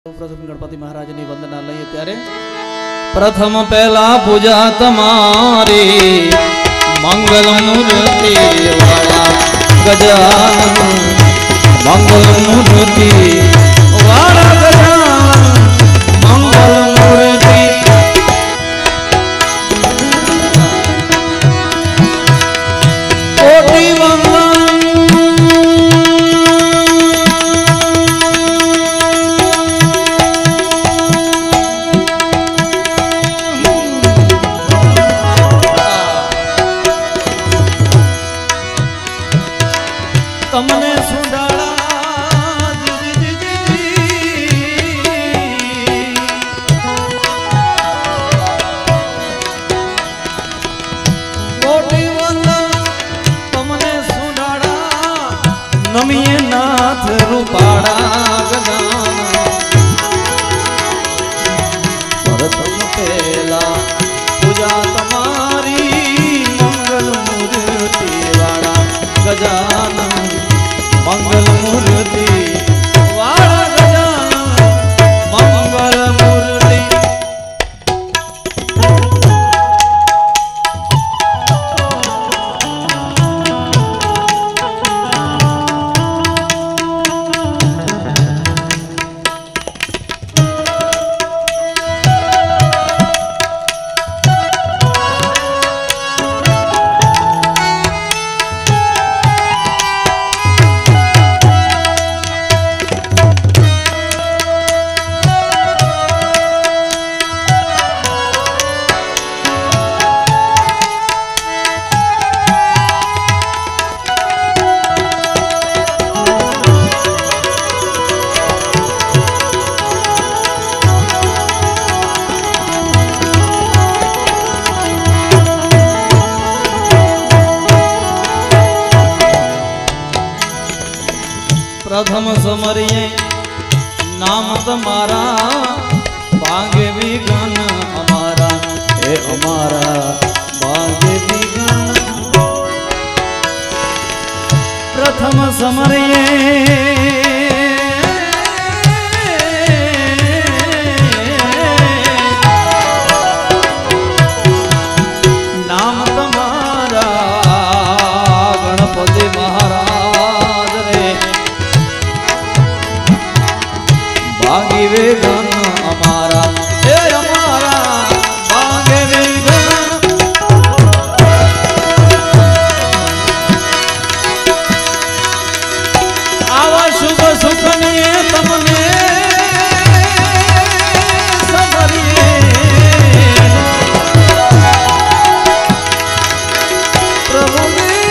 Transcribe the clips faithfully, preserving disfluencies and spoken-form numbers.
प्रथम गणपति महाराज ની વંદના લઈએ ત્યારે પ્રથમ પહેલા પૂજા તમારી મંગલ મૂર્તિ વાળા ગજાનન મંગલ મૂર્તિ વાળા ગજાનન મંગલ મૂર્તિ કોટી વંદન तमने सुंडाला जी जी जी जी कोटी वंदन तमने सुंडाला नमिये नाथ रूपाड़ा गजानन प्रथम पहला पूजा तमारी मंगल मूर्ति वाला गजानन मंगल मूर्ति वाला गजानन मंगल मूर्ति प्रथम समरिये नाम तुम्हारा भाग्य विघ्न हमारा हे हमारा भाग्य विघ्न प्रथम समरिये नाम तुम्हारा गणपति महाराज भाग्य विघ्न हमारा हे हमारा भाग्य विघ्न आवा शुभ सुख निये तमने सबरिये प्रभु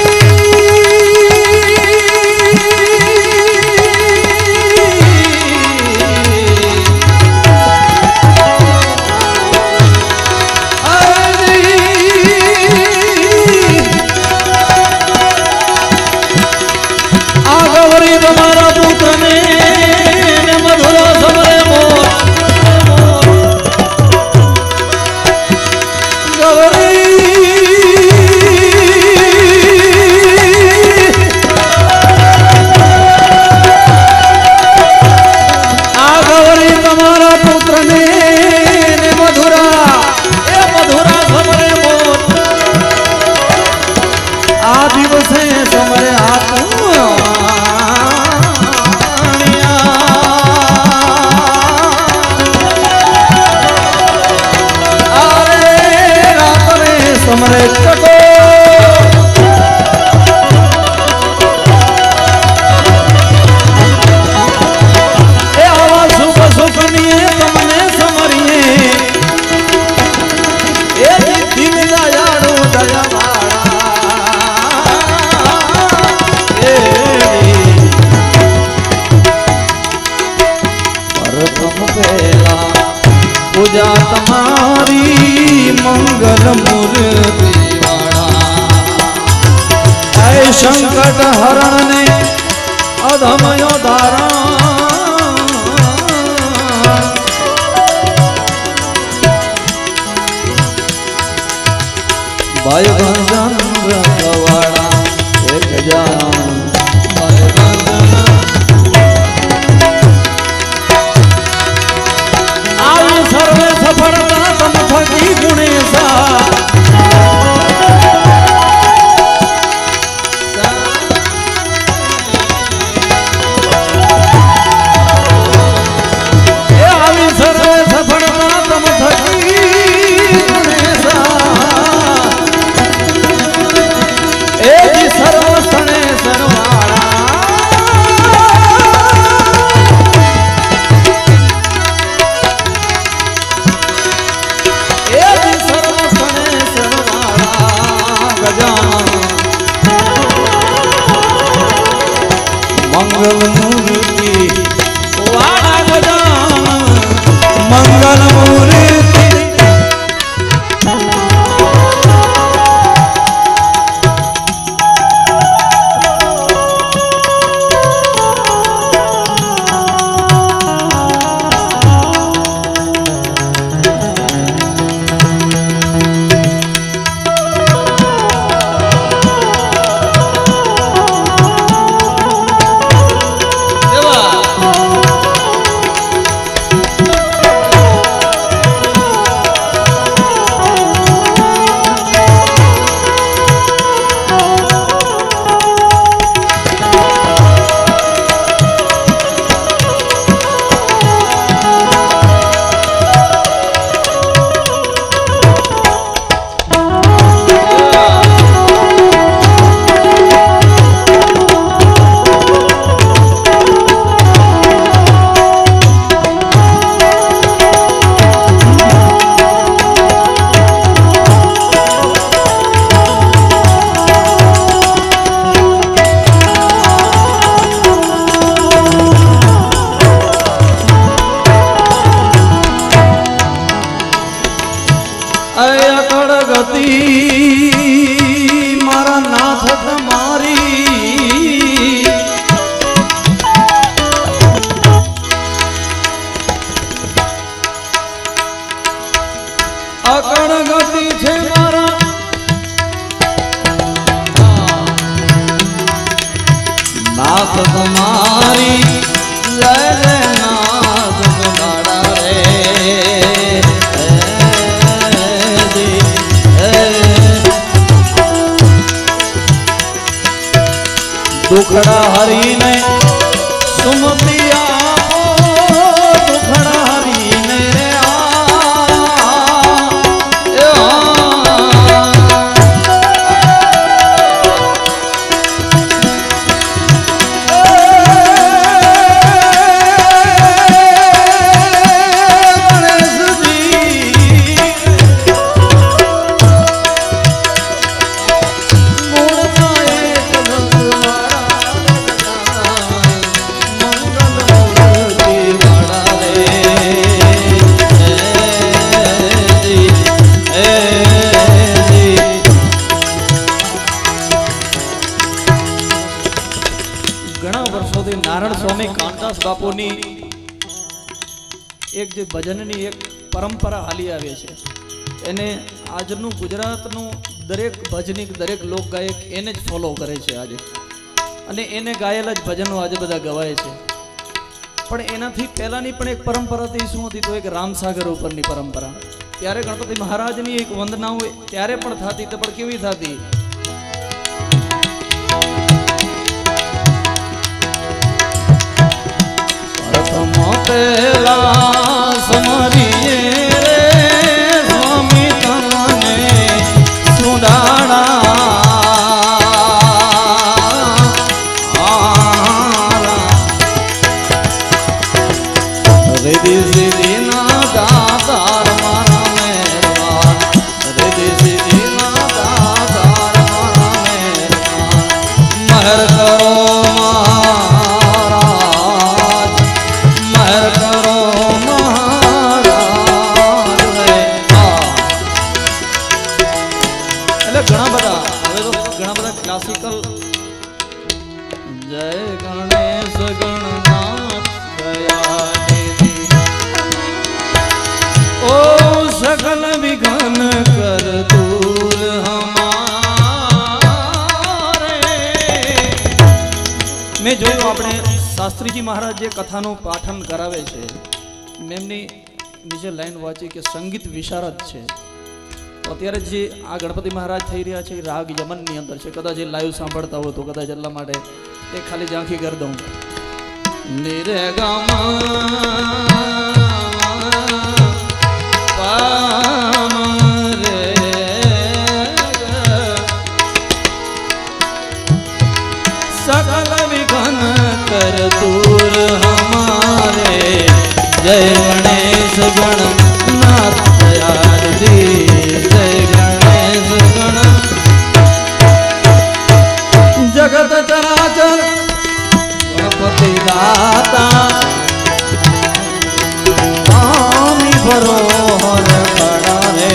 समरे चको ए आवा सुख सुख निये तमने समरिये ए दिन दयाळु दयावाळा ए प्रथम पहला पूजा तमारी मंगल मूर्ति वाला ऐ संकट हरण ने अधमयो धारण भाई भजन रखवाड़ा एक जान भाई भजन અકળ ગતિ છે મારા નાથ તમારી જય જય નાથ તમારા રે દુખડા હરીને સુમતી આપો દુખડા હરીને બાપુની એક જે ભજનની એક પરંપરા હાલી આવે છે એને આજનું ગુજરાતનું દરેક ભજનિક દરેક લોક ગાયક એને જ ફોલો કરે છે આજે અને એને ગાયેલા જ ભજનો આજે બધા ગવાય છે પણ એનાથી પહેલાની પણ એક પરંપરા હતી શું હતી તો એક રામસાગર ઉપરની પરંપરા ત્યારે ગણપતિ મહારાજની એક વંદના હોય ત્યારે પણ થતી તો પણ કેવી થતી પેલા સમરીએ રે સ્વામી તમને સુડાણા રીધિ સીધી ના દાતાર મારા મહેરબાન રીધિ સીધી ના દાતાર મારા મહેરબાન મહેર કરો ક્લાસિકલ જય ગણેશ ગણનાથ દયાનિધિ ઓ સકલ વિઘ્ન કર દૂર હમારે મેં જોયું આપણે શાસ્ત્રીજી મહારાજ જે કથાનું પાઠન કરાવે છે એમની નીચે લાઈન વાંચી કે સંગીત વિશારદ છે અત્યારે જે આ ગણપતિ મહારાજ થઈ રહ્યા છે રાગ યમનની અંદર છે કદાચ એ લાઈવ સાંભળતા હોય તો કદાચ એટલા માટે એ ખાલી ઝાંખી કરી દઉં નિરે ગમ પામ રે સકલ વિઘ્ન કર દૂર હમારે જય ગણેશ ગણનાથ દયાનિધિ જગત ચરાચર ગણપતિ દાતા આમી ભરોહર કરા રે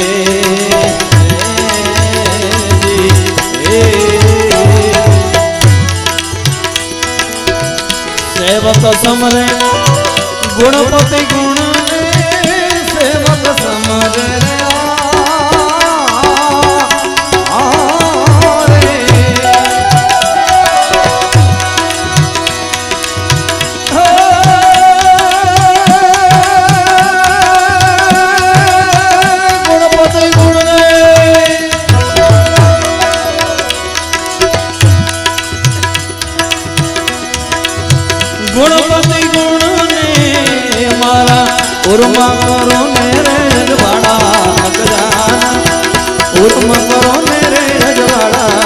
સેવક સમરે ગુણપતિ ગુણ સેવક સમરે ગુણપતિ ગુણ ને મારા ઉર્મા કરો ને રે રજવાડા ગજાના ઉર્મા કરો ને રે રજવાડા